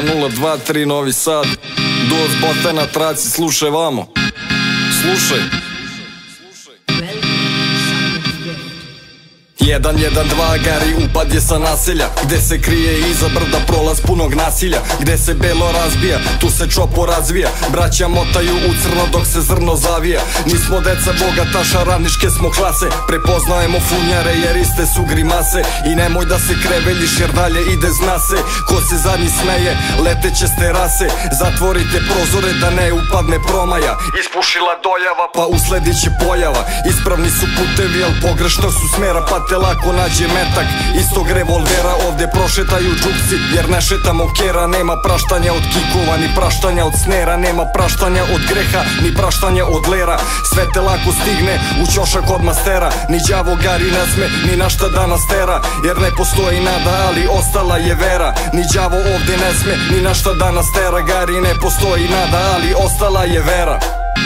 2023 Novi Sad. Duo s Bote na traci, slušaj vamo. Slušaj. 112 gari upad je sa naselja, gde se krije iza brda prolaz punog nasilja, gde se belo razbija, tu se čopo razvija, braća motaju u crno dok se zrno zavija. Nismo deca bogataša, radničke smo klase, prepoznajemo funjare jer iste su grimase. I nemoj da se kreveljiš jer dalje ide zna se, ko se zadnji smeje leteće s terase. Zatvorite prozore da ne upadne promaja, ispušila dojava pa usledit će pojava. Ispravni su putevi al pogrešno su smera, pa te lako nađe metak istog revolvera. Ovde prošetaju džukci jer ne šetamo kera. Nema praštanja od kikova ni praštanja od snera, nema praštanja od greha ni praštanja od lera. Sve te lako stigne u ćošak od mastera, ni đavo gari ne sme ni na šta da nas tera. Jer ne postoji nada ali ostala je vera, ni đavo ovde ne sme ni na šta da nas tera. Gari ne postoji nada ali ostala je vera.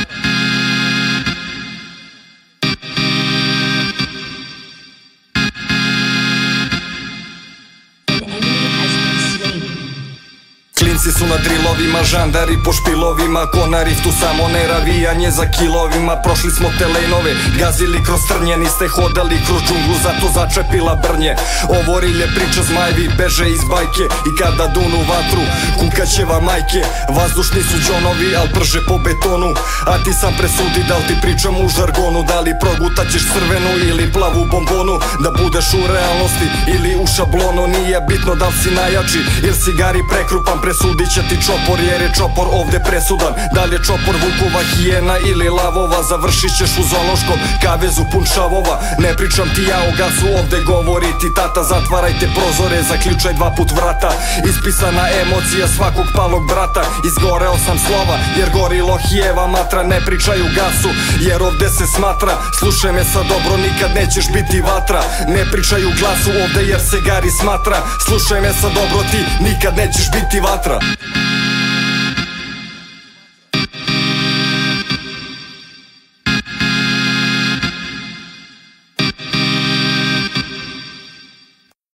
Klinci su na drilovima, žandari po špilovima, konari tu samo ne ravijanje za kilovima. Prošli smo te lejnove, gazili kroz trnje, niste hodali kroz džunglu, zato začepila brnje. Ovo rilje priča zmajevi, beže iz bajke i kada dunu vatru, kukaće vam majke. Vazdušni su džonovi, al prže po betonu, a ti sam presudi da li ti pričam u žargonu. Da li progutaćeš crvenu ili plavu bombonu, da budeš u realnosti ili u šablonu. Nije bitno da li si najjači ili si gari prekrupan, presudit će ti čopor jer je čopor ovde presudan. Da li je čopor vukova, hijena ili lavova, završit ćeš u zoološkom kavezu pun šavova. Ne pričam ti ja o gasu, ovde govori ti tata. Zatvarajte prozore, zaključaj 2 put vrata. Ispisana emocija svakog palog brata. Izgoreo sam slova jer gori lohijeva matra. Ne pričaj u gasu jer ovde se smatra, slušaj me sad dobro, nikad nećeš biti vatra. Ne pričaj u glasu ovde jer se gari smatra, slušaj me sad dobro, ti nikad nećeš biti vatra.